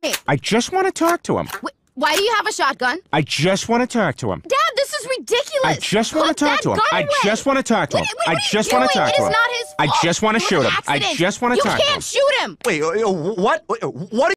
I just want to talk to him. Why do you have a shotgun? I just want to talk to him. Dad, this is ridiculous. I just want to talk to him. I just want to talk to him. I just want to talk to him. It is not his fault. I just want to shoot him. I just want to talk to him. You can't shoot him. Wait, what? What?